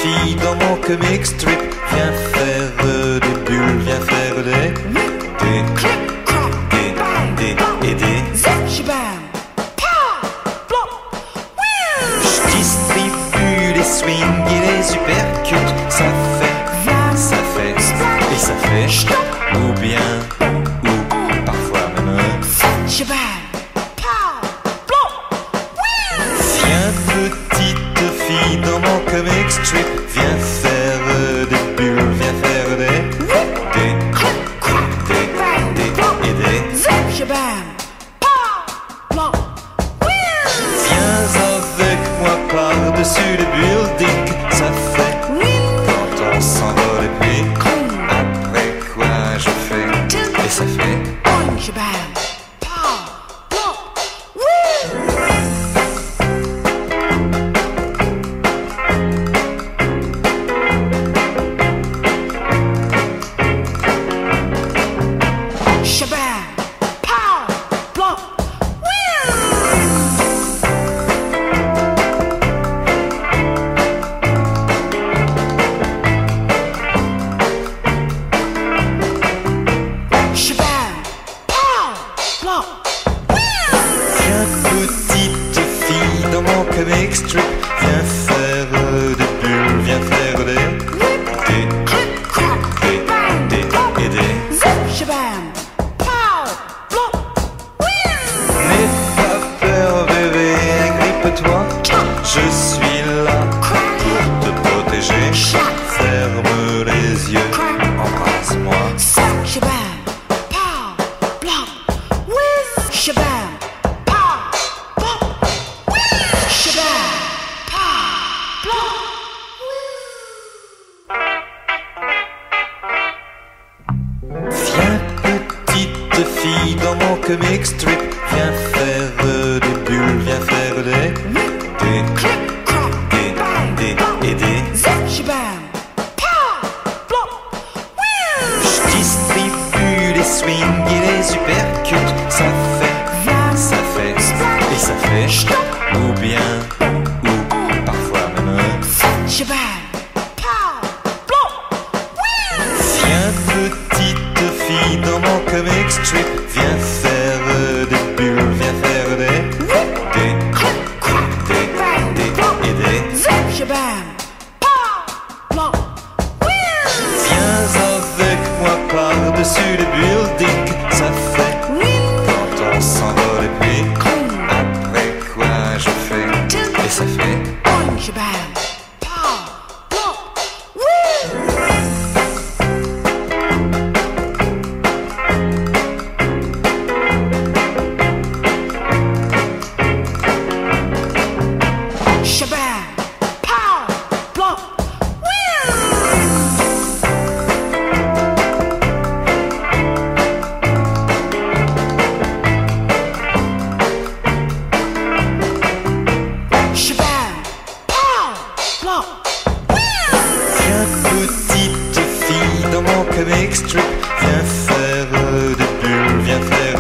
fille dans mon comic strip. Viens faire des bulles, viens faire je distribue les swings et les uppercuts. Ça fait, et ça fait. Ou bien, ou parfois même viens petite fille dans mon comic strip. Viens faire des bulles, viens faire des viens avec moi par-dessus le building. Ça fait quand on s'envole et puis après quoi je fais et ça fait. Viens petite fille dans mon comic strip. Viens faire des bulles, viens faire N'aie pas peur bébé, agrippe-toi. Je suis là pour te protéger. Ferme les yeux, embrasse-moi. Viens petite fille dans mon comic strip. Viens faire des bulles, viens faire je distribue les swings et les uppercuts. Ça fait, et ça fait. Ou bien, ou parfois même viens petite fille dans mon comic strip. Viens faire des bulles, viens faire viens avec moi par-dessus le building. Ça fait quand on s'envole et puis après quoi je fais et ça fait. Viens petite fille dans mon comic strip. Viens faire des bulles, viens faire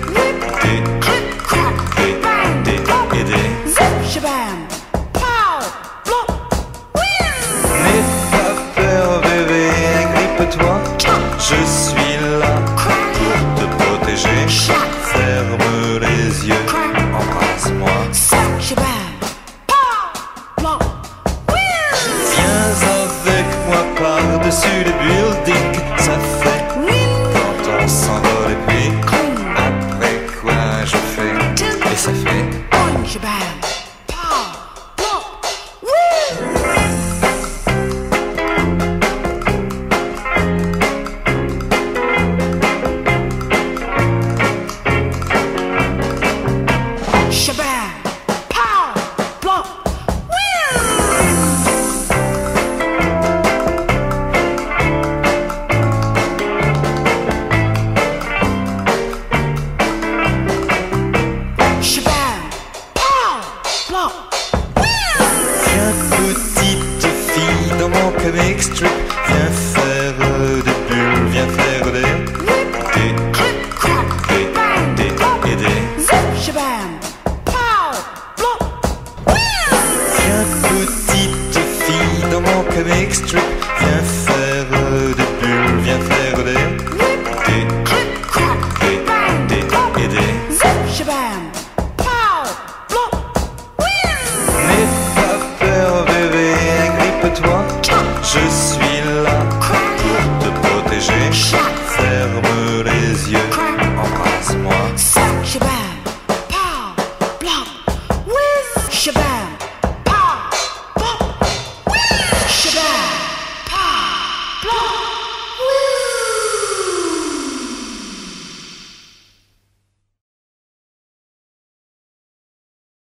N'aie pas peur bébé, agrippe-toi. Je suis là pour te protéger. Ferme les yeux, embrasse-moi. Viens avec moi par-dessus le building. Ça fait quand on s'envole et puis après quoi je fais et ça fait. Viens petite fille dans mon comic strip. Viens faire des bulles, viens faire Viens petite fille dans mon comic comic strip. Viens